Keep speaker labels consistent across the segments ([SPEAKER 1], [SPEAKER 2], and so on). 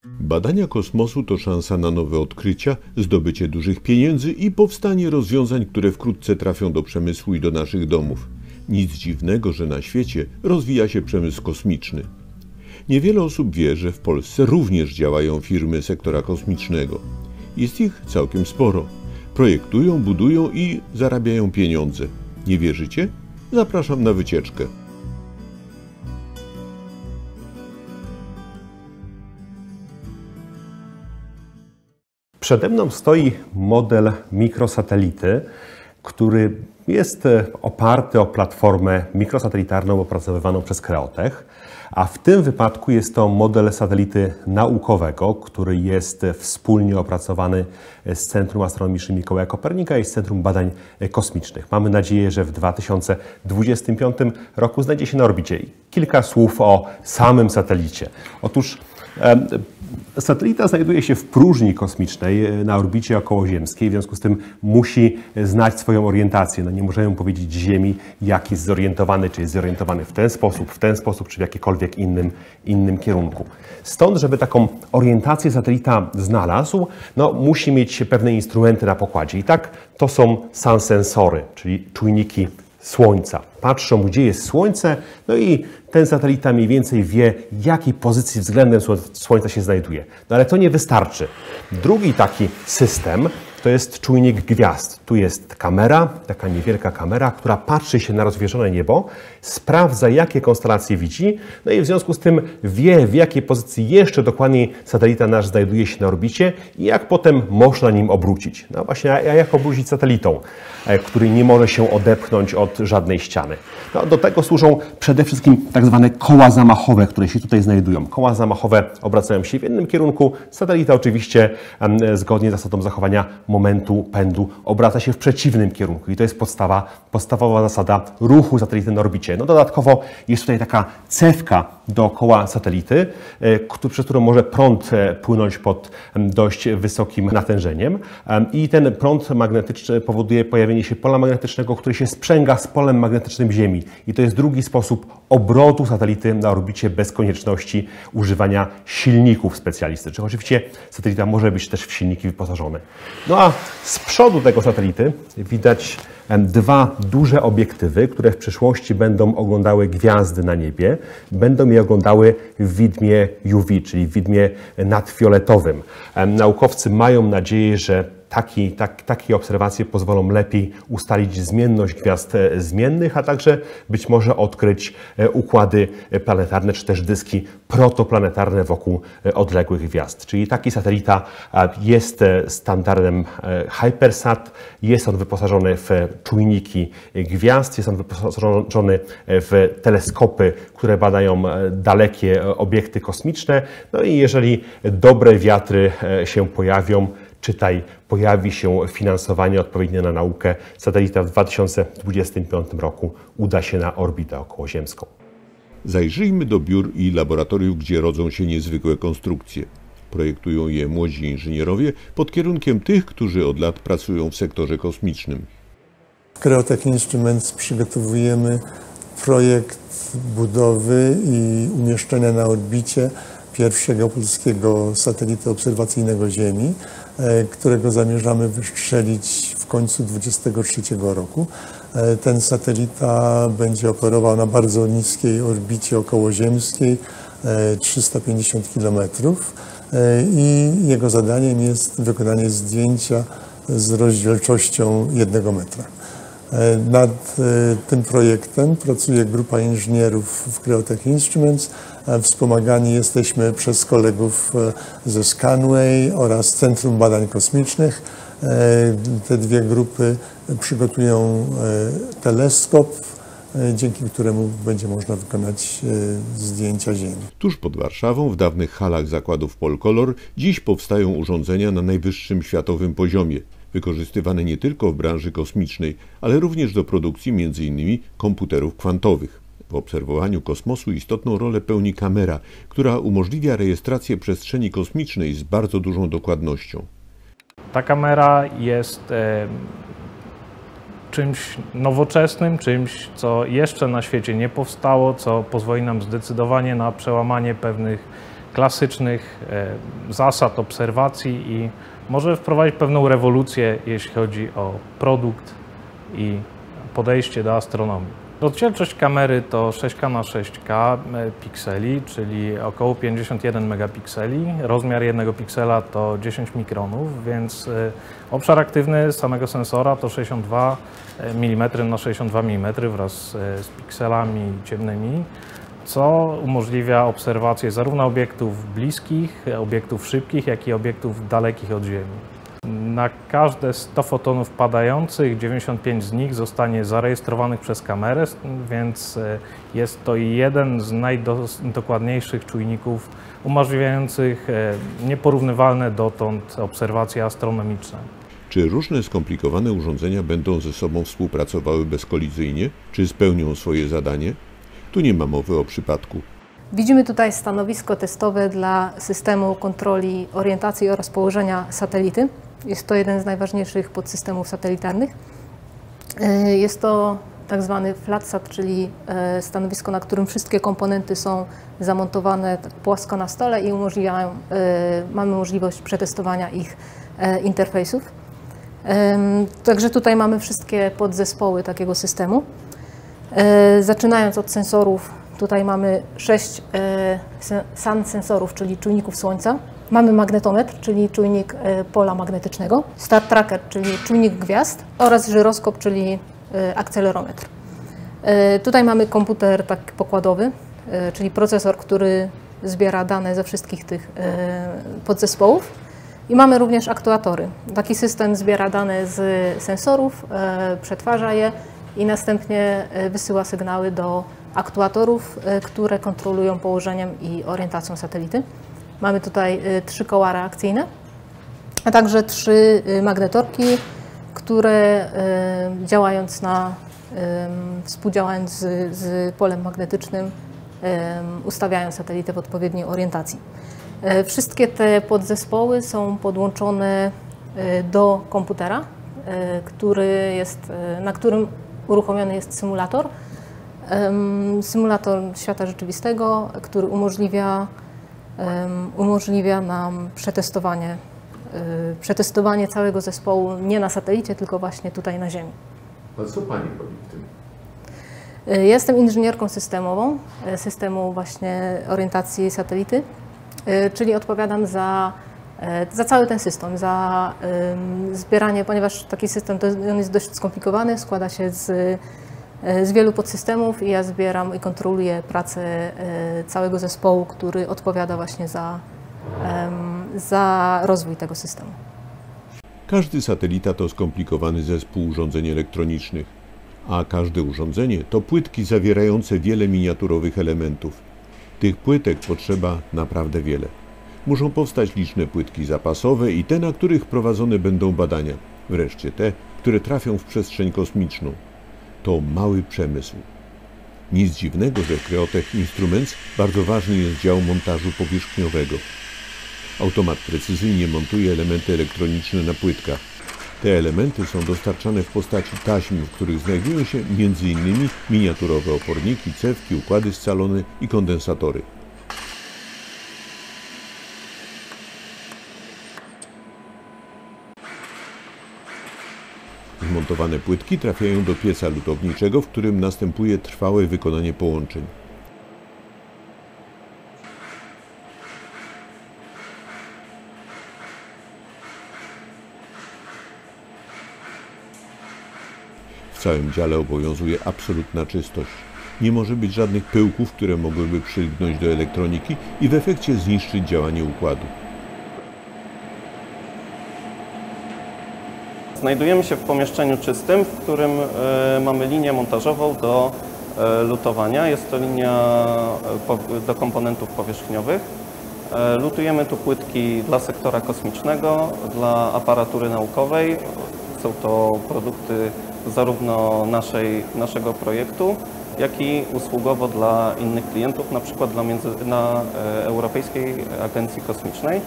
[SPEAKER 1] Badania kosmosu to szansa na nowe odkrycia, zdobycie dużych pieniędzy i powstanie rozwiązań, które wkrótce trafią do przemysłu i do naszych domów. Nic dziwnego, że na świecie rozwija się przemysł kosmiczny. Niewiele osób wie, że w Polsce również działają firmy sektora kosmicznego. Jest ich całkiem sporo. Projektują, budują i zarabiają pieniądze. Nie wierzycie? Zapraszam na wycieczkę.
[SPEAKER 2] Przede mną stoi model mikrosatelity, który jest oparty o platformę mikrosatelitarną opracowywaną przez Kreotech, a w tym wypadku jest to model satelity naukowego, który jest wspólnie opracowany z Centrum Astronomicznym Mikołaja Kopernika i z Centrum Badań Kosmicznych. Mamy nadzieję, że w 2025 roku znajdzie się na orbicie. Kilka słów o samym satelicie. Otóż satelita znajduje się w próżni kosmicznej na orbicie okołoziemskiej, w związku z tym musi znać swoją orientację. No nie możemy powiedzieć Ziemi, jak jest zorientowany, czy jest zorientowany w ten sposób, czy w jakikolwiek innym kierunku. Stąd, żeby taką orientację satelita znalazł, no, musi mieć pewne instrumenty na pokładzie. I tak to są sensory, czyli czujniki Słońca. Patrzą, gdzie jest Słońce, no i ten satelita mniej więcej wie, w jakiej pozycji względem Słońca się znajduje. No ale to nie wystarczy. Drugi taki system to jest czujnik gwiazd. Tu jest kamera, taka niewielka kamera, która patrzy się na rozwieżone niebo, sprawdza, jakie konstelacje widzi, no i w związku z tym wie, w jakiej pozycji jeszcze dokładniej satelita nasz znajduje się na orbicie i jak potem można nim obrócić. No właśnie, a jak obrócić satelitą, który nie może się odepchnąć od żadnej ściany. No, do tego służą przede wszystkim tak zwane koła zamachowe, które się tutaj znajdują. Koła zamachowe obracają się w jednym kierunku, satelita oczywiście zgodnie z zasadą zachowania momentu pędu obraca się w przeciwnym kierunku i to jest podstawowa zasada ruchu satelity na orbicie. No dodatkowo jest tutaj taka cewka dookoła satelity, przez którą może prąd płynąć pod dość wysokim natężeniem i ten prąd magnetyczny powoduje pojawienie się pola magnetycznego, które się sprzęga z polem magnetycznym Ziemi i to jest drugi sposób obrotu satelity na orbicie bez konieczności używania silników specjalistycznych. Oczywiście satelita może być też w silniki wyposażony. No a z przodu tego satelity widać dwa duże obiektywy, które w przyszłości będą oglądały gwiazdy na niebie. Będą je oglądały w widmie UV, czyli w widmie nadfioletowym. Naukowcy mają nadzieję, że takie obserwacje pozwolą lepiej ustalić zmienność gwiazd zmiennych, a także być może odkryć układy planetarne czy też dyski protoplanetarne wokół odległych gwiazd. Czyli taki satelita jest standardem Hypersat, jest on wyposażony w czujniki gwiazd, jest on wyposażony w teleskopy, które badają dalekie obiekty kosmiczne. No i jeżeli dobre wiatry się pojawią, czytaj, pojawi się finansowanie odpowiednie na naukę, satelita w 2025 roku uda się na orbitę okołoziemską.
[SPEAKER 1] Zajrzyjmy do biur i laboratoriów, gdzie rodzą się niezwykłe konstrukcje. Projektują je młodzi inżynierowie pod kierunkiem tych, którzy od lat pracują w sektorze kosmicznym.
[SPEAKER 3] W Kreotech Instruments przygotowujemy projekt budowy i umieszczenia na orbicie pierwszego polskiego satelity obserwacyjnego Ziemi, którego zamierzamy wystrzelić w końcu 2023 roku. Ten satelita będzie operował na bardzo niskiej orbicie okołoziemskiej, 350 km i jego zadaniem jest wykonanie zdjęcia z rozdzielczością 1 metra. Nad tym projektem pracuje grupa inżynierów w Kreotech Instruments. Wspomagani jesteśmy przez kolegów ze Scanway oraz Centrum Badań Kosmicznych. Te dwie grupy przygotują teleskop, dzięki któremu będzie można wykonać zdjęcia Ziemi.
[SPEAKER 1] Tuż pod Warszawą, w dawnych halach zakładów Polkolor, dziś powstają urządzenia na najwyższym światowym poziomie, wykorzystywane nie tylko w branży kosmicznej, ale również do produkcji m.in. komputerów kwantowych. W obserwowaniu kosmosu istotną rolę pełni kamera, która umożliwia rejestrację przestrzeni kosmicznej z bardzo dużą dokładnością.
[SPEAKER 4] Ta kamera jest czymś nowoczesnym, czymś, co jeszcze na świecie nie powstało, co pozwoli nam zdecydowanie na przełamanie pewnych klasycznych zasad obserwacji i może wprowadzić pewną rewolucję, jeśli chodzi o produkt i podejście do astronomii. Rozdzielczość kamery to 6K na 6K pikseli, czyli około 51 megapikseli. Rozmiar jednego piksela to 10 mikronów, więc obszar aktywny samego sensora to 62 mm na 62 mm wraz z pikselami ciemnymi, co umożliwia obserwację zarówno obiektów bliskich, obiektów szybkich, jak i obiektów dalekich od Ziemi. Na każde 100 fotonów padających 95 z nich zostanie zarejestrowanych przez kamerę, więc jest to jeden z najdokładniejszych czujników umożliwiających nieporównywalne dotąd obserwacje astronomiczne.
[SPEAKER 1] Czy różne skomplikowane urządzenia będą ze sobą współpracowały bezkolizyjnie? Czy spełnią swoje zadanie? Tu nie ma mowy o przypadku.
[SPEAKER 5] Widzimy tutaj stanowisko testowe dla systemu kontroli orientacji oraz położenia satelity. Jest to jeden z najważniejszych podsystemów satelitarnych. Jest to tak zwany FlatSat, czyli stanowisko, na którym wszystkie komponenty są zamontowane tak płasko na stole i mamy możliwość przetestowania ich interfejsów. Także tutaj mamy wszystkie podzespoły takiego systemu. Zaczynając od sensorów, tutaj mamy 6 sun sensorów, czyli czujników słońca. Mamy magnetometr, czyli czujnik pola magnetycznego, star tracker, czyli czujnik gwiazd oraz żyroskop, czyli akcelerometr. Tutaj mamy komputer tak pokładowy, czyli procesor, który zbiera dane ze wszystkich tych podzespołów. I mamy również aktuatory. Taki system zbiera dane z sensorów, przetwarza je i następnie wysyła sygnały do aktuatorów, które kontrolują położeniem i orientacją satelity. Mamy tutaj 3 koła reakcyjne, a także 3 magnetorki, które współdziałając z polem magnetycznym, ustawiają satelitę w odpowiedniej orientacji. Wszystkie te podzespoły są podłączone do komputera, na którym uruchomiony jest symulator. Symulator świata rzeczywistego, który umożliwia nam przetestowanie całego zespołu nie na satelicie, tylko właśnie tutaj na Ziemi.
[SPEAKER 1] A co Pani robi w tym?
[SPEAKER 5] Jestem inżynierką systemową, systemu właśnie orientacji satelity, czyli odpowiadam za cały ten system, za zbieranie, ponieważ taki system on jest dość skomplikowany, składa się z wielu podsystemów i ja zbieram i kontroluję pracę całego zespołu, który odpowiada właśnie za rozwój tego systemu.
[SPEAKER 1] Każdy satelita to skomplikowany zespół urządzeń elektronicznych, a każde urządzenie to płytki zawierające wiele miniaturowych elementów. Tych płytek potrzeba naprawdę wiele. Muszą powstać liczne płytki zapasowe i te, na których prowadzone będą badania. Wreszcie te, które trafią w przestrzeń kosmiczną. To mały przemysł. Nic dziwnego, że w Creotech Instruments bardzo ważny jest dział montażu powierzchniowego. Automat precyzyjnie montuje elementy elektroniczne na płytkach. Te elementy są dostarczane w postaci taśm, w których znajdują się m.in. miniaturowe oporniki, cewki, układy scalone i kondensatory. Zmontowane płytki trafiają do pieca lutowniczego, w którym następuje trwałe wykonanie połączeń. W całym dziale obowiązuje absolutna czystość. Nie może być żadnych pyłków, które mogłyby przylgnąć do elektroniki i w efekcie zniszczyć działanie układu.
[SPEAKER 6] Znajdujemy się w pomieszczeniu czystym, w którym mamy linię montażową do lutowania. Jest to linia do komponentów powierzchniowych. Lutujemy tu płytki dla sektora kosmicznego, dla aparatury naukowej. Są to produkty zarówno naszego projektu, jak i usługowo dla innych klientów, na przykład dla Europejskiej Agencji Kosmicznej.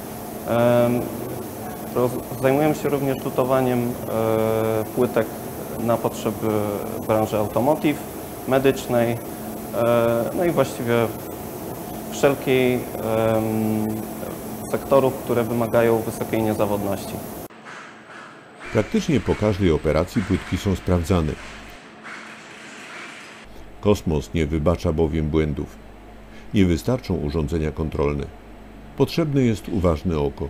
[SPEAKER 6] Zajmujemy się również lutowaniem płytek na potrzeby branży automotive, medycznej, no i właściwie wszelkich sektorów, które wymagają wysokiej niezawodności.
[SPEAKER 1] Praktycznie po każdej operacji płytki są sprawdzane. Kosmos nie wybacza bowiem błędów. Nie wystarczą urządzenia kontrolne. Potrzebne jest uważne oko.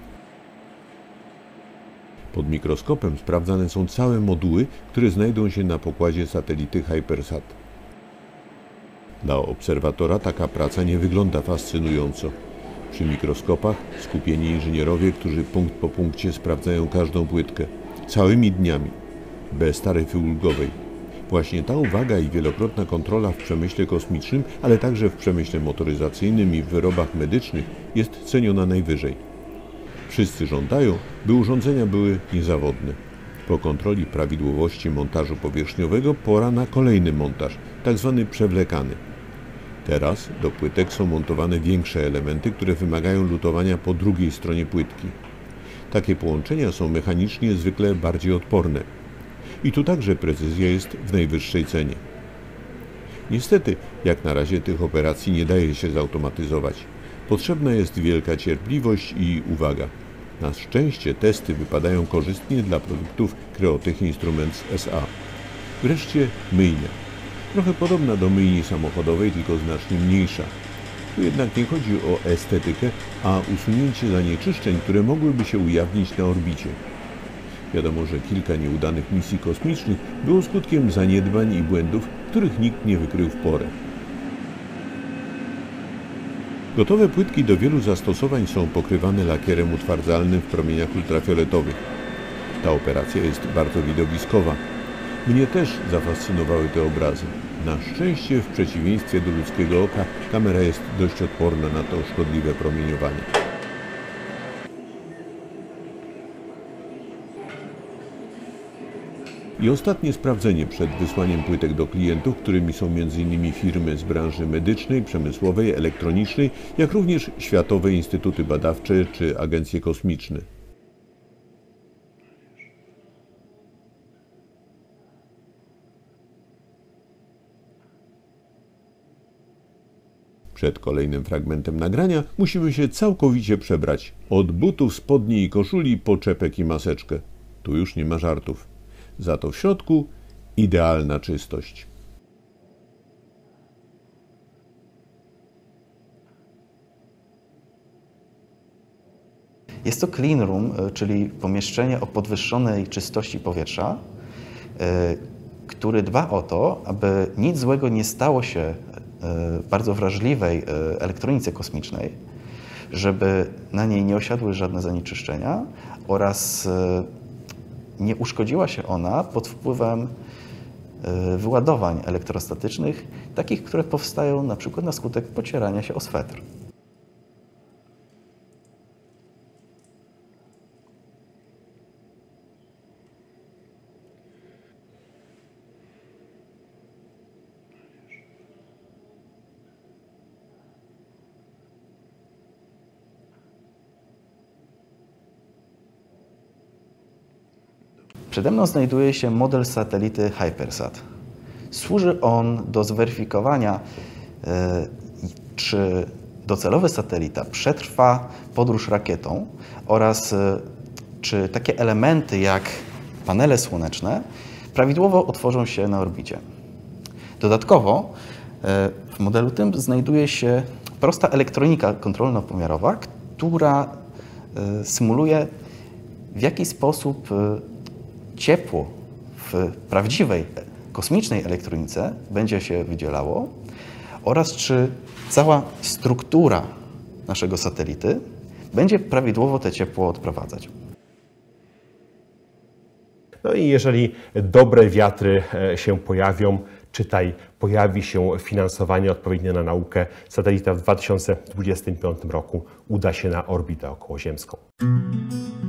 [SPEAKER 1] Pod mikroskopem sprawdzane są całe moduły, które znajdą się na pokładzie satelity HyperSat. Dla obserwatora taka praca nie wygląda fascynująco. Przy mikroskopach skupieni inżynierowie, którzy punkt po punkcie sprawdzają każdą płytkę, całymi dniami, bez taryfy ulgowej. Właśnie ta uwaga i wielokrotna kontrola w przemyśle kosmicznym, ale także w przemyśle motoryzacyjnym i w wyrobach medycznych jest ceniona najwyżej. Wszyscy żądają, by urządzenia były niezawodne. Po kontroli prawidłowości montażu powierzchniowego pora na kolejny montaż, tzw. przewlekany. Teraz do płytek są montowane większe elementy, które wymagają lutowania po drugiej stronie płytki. Takie połączenia są mechanicznie zwykle bardziej odporne. I tu także precyzja jest w najwyższej cenie. Niestety, jak na razie tych operacji nie daje się zautomatyzować. Potrzebna jest wielka cierpliwość i uwaga. Na szczęście testy wypadają korzystnie dla produktów Creotech Instruments SA. Wreszcie myjnia. Trochę podobna do myjni samochodowej, tylko znacznie mniejsza. Tu jednak nie chodzi o estetykę, a usunięcie zanieczyszczeń, które mogłyby się ujawnić na orbicie. Wiadomo, że kilka nieudanych misji kosmicznych było skutkiem zaniedbań i błędów, których nikt nie wykrył w porę. Gotowe płytki do wielu zastosowań są pokrywane lakierem utwardzalnym w promieniach ultrafioletowych. Ta operacja jest bardzo widowiskowa. Mnie też zafascynowały te obrazy. Na szczęście, w przeciwieństwie do ludzkiego oka, kamera jest dość odporna na to szkodliwe promieniowanie. I ostatnie sprawdzenie przed wysłaniem płytek do klientów, którymi są m.in. firmy z branży medycznej, przemysłowej, elektronicznej, jak również światowe instytuty badawcze czy agencje kosmiczne. Przed kolejnym fragmentem nagrania musimy się całkowicie przebrać. Od butów, spodni i koszuli po czepek i maseczkę. Tu już nie ma żartów. Za to w środku idealna czystość.
[SPEAKER 7] Jest to clean room, czyli pomieszczenie o podwyższonej czystości powietrza, który dba o to, aby nic złego nie stało się w bardzo wrażliwej elektronice kosmicznej, żeby na niej nie osiadły żadne zanieczyszczenia oraz nie uszkodziła się ona pod wpływem wyładowań elektrostatycznych, takich, które powstają na przykład na skutek pocierania się o swetr. Przede mną znajduje się model satelity HyperSat. Służy on do zweryfikowania, czy docelowy satelita przetrwa podróż rakietą oraz czy takie elementy jak panele słoneczne prawidłowo otworzą się na orbicie. Dodatkowo w modelu tym znajduje się prosta elektronika kontrolno-pomiarowa, która symuluje, w jaki sposób ciepło w prawdziwej kosmicznej elektronice będzie się wydzielało oraz czy cała struktura naszego satelity będzie prawidłowo te ciepło odprowadzać.
[SPEAKER 2] No i jeżeli dobre wiatry się pojawią, czytaj, pojawi się finansowanie odpowiednie na naukę, satelita w 2025 roku uda się na orbitę okołoziemską.